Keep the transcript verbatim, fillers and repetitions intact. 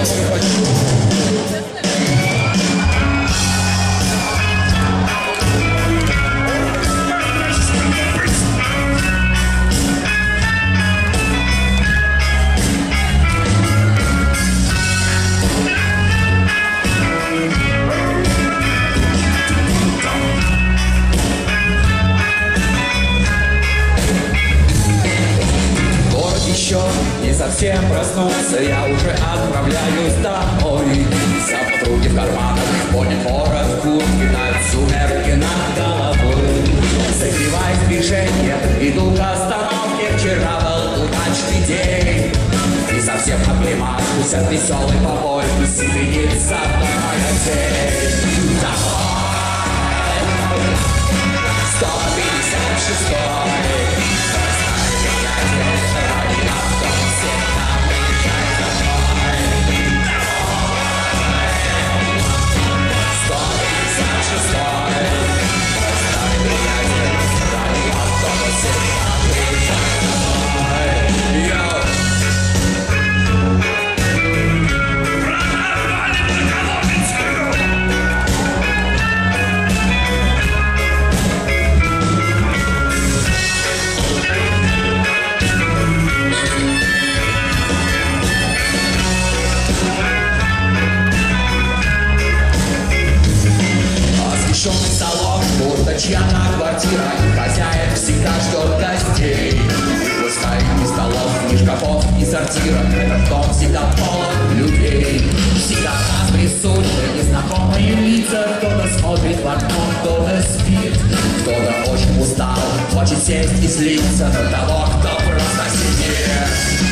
очень хочу. Еще не совсем проснулся, я уже отправляюсь домой. Вся подруги в карманах, поднят ворот куртки, над сумерки над головой. Согреваясь движением, иду к остановке, вчера был удачный день. И совсем оклемавшись от веселой попойки, сидит за мной моя цель. Домой! сто пятьдесят шестой. Освещенный салон, будто чья-то квартира, хозяин всегда ждет гостей. Пускай ни столов, ни шкафов, ни сортира, этот дом всегда полон людей. Всегда нас присутствуют незнакомые лица, кто-то смотрит в окно, кто-то спит, кто-то очень устал, хочет сесть и слиться на того, кто просто сидит.